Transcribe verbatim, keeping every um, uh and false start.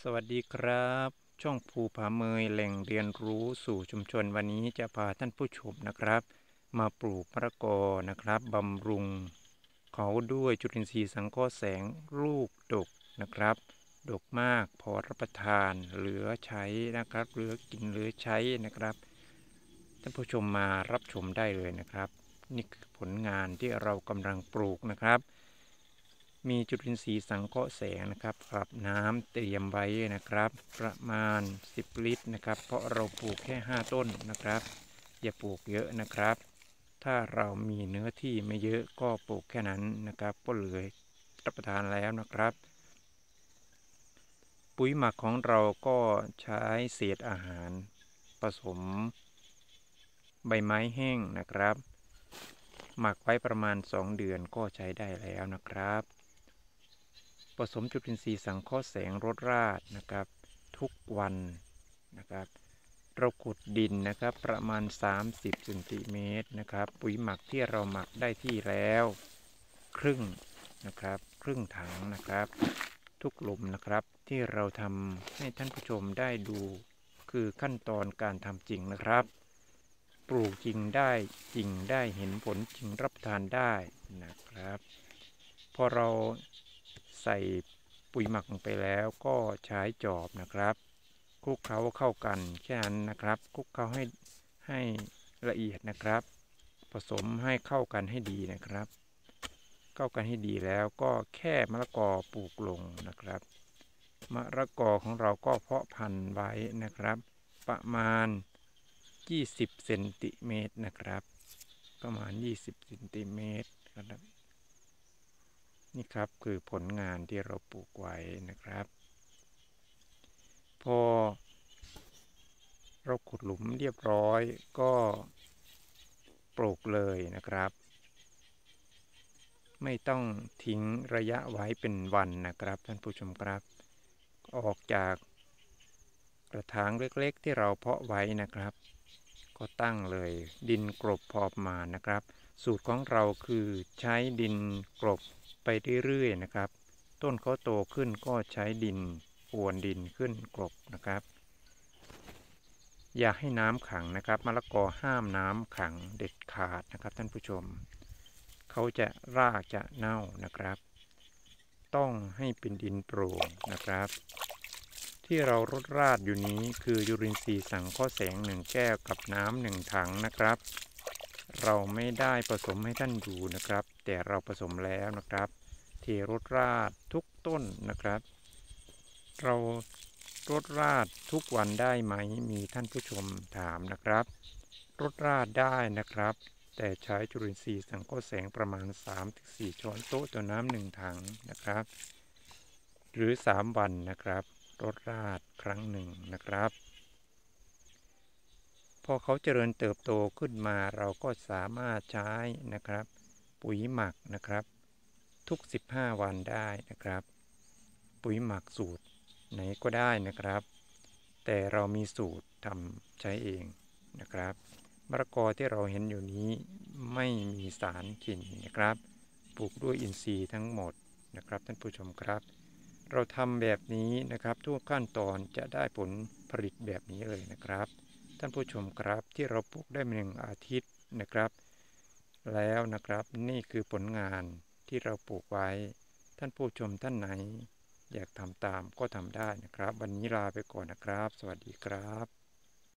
สวัสดีครับช่องภูผาเมยแหล่งเรียนรู้สู่ชุมชนวันนี้จะพาท่านผู้ชมนะครับมาปลูกมะละกอนะครับบำรุงเขาด้วยจุลินทรีย์สังเคราะห์แสงลูกดกนะครับดกมากพอรับประทานเหลือใช้นะครับเหลือกินเหลือใช้นะครับท่านผู้ชมมารับชมได้เลยนะครับนี่คือผลงานที่เรากำลังปลูกนะครับมีจุลินทรีย์สังเคราะห์แสงนะครับปรับน้ำเตรียมไว้นะครับประมาณสิบลิตรนะครับเพราะเราปลูกแค่ห้าต้นนะครับอย่าปลูกเยอะนะครับถ้าเรามีเนื้อที่ไม่เยอะก็ปลูกแค่นั้นนะครับก็เลยรับประทานแล้วนะครับปุ๋ยหมักของเราก็ใช้เศษอาหารผสมใบไม้แห้งนะครับหมักไว้ประมาณสองเดือนก็ใช้ได้แล้วนะครับผสมจุลินทรีย์สังเคราะห์แสงรดราดนะครับทุกวันนะครับเราขุดดินนะครับประมาณสามสิบเซนติเมตรนะครับปุ๋ยหมักที่เราหมักได้ที่แล้วครึ่งนะครับครึ่งถังนะครับทุกหลุมนะครับที่เราทำให้ท่านผู้ชมได้ดูคือขั้นตอนการทำจริงนะครับปลูกจริงได้จริงได้เห็นผลจริงรับประทานได้นะครับพอเราใส่ปุ๋ยหมักลงไปแล้วก็ใช้จอบนะครับคลุกเคล้าเข้ากันแค่นั้นนะครับคลุกเคล้าให้ให้ละเอียดนะครับผสมให้เข้ากันให้ดีนะครับเข้ากันให้ดีแล้วก็แค่มะละกอปลูกลงนะครับมะละกอของเราก็เพาะพันธุ์ไว้นะครับประมาณยี่สิบเซนติเมตรนะครับประมาณยี่สิบเซนติเมตรนะครับนี่ครับคือผลงานที่เราปลูกไว้นะครับพอเราขุดหลุมเรียบร้อยก็ปลูกเลยนะครับไม่ต้องทิ้งระยะไว้เป็นวันนะครับท่านผู้ชมครับออกจากกระถางเล็กๆที่เราเพาะไว้นะครับก็ตั้งเลยดินกลบพอประมาณนะครับสูตรของเราคือใช้ดินกลบไปเรื่อยๆนะครับต้นเขาโตขึ้นก็ใช้ดินพรวนดินขึ้นกลบนะครับอย่าให้น้ำขังนะครับมะละกอห้ามน้ำขังเด็ดขาดนะครับท่านผู้ชมเขาจะรากจะเน่านะครับต้องให้เป็นดินโปร่งนะครับที่เรารดราดอยู่นี้คือจุลินทรีย์สังเคราะห์แสงหนึ่งแก้วกับน้ำหนึ่งถังนะครับเราไม่ได้ผสมให้ท่านดูนะครับแต่เราผสมแล้วนะครับเทรดราดทุกต้นนะครับเรารดราดทุกวันได้ไหมมีท่านผู้ชมถามนะครับรดราดได้นะครับแต่ใช้จุลินทรีย์สังเคราะห์แสงประมาณ สามถึงสี่ ช้อนโต๊ะต่อน้ำหนึ่งถังนะครับหรือสามวันนะครับรดราดครั้งหนึ่งนะครับพอเขาเจริญเติบโตขึ้นมาเราก็สามารถใช้นะครับปุ๋ยหมักนะครับทุกสิบห้าวันได้นะครับปุ๋ยหมักสูตรไหนก็ได้นะครับแต่เรามีสูตรทำใช้เองนะครับมะละกอที่เราเห็นอยู่นี้ไม่มีสารกลิ่นนะครับปลูกด้วยอินทรีย์ทั้งหมดนะครับท่านผู้ชมครับเราทำแบบนี้นะครับทุกขั้นตอนจะได้ผลผลิตแบบนี้เลยนะครับท่านผู้ชมครับที่เราปลูกได้หนึ่งอาทิตย์นะครับแล้วนะครับนี่คือผลงานที่เราปลูกไว้ท่านผู้ชมท่านไหนอยากทำตามก็ทำได้นะครับวันนี้ลาไปก่อนนะครับสวัสดีครับ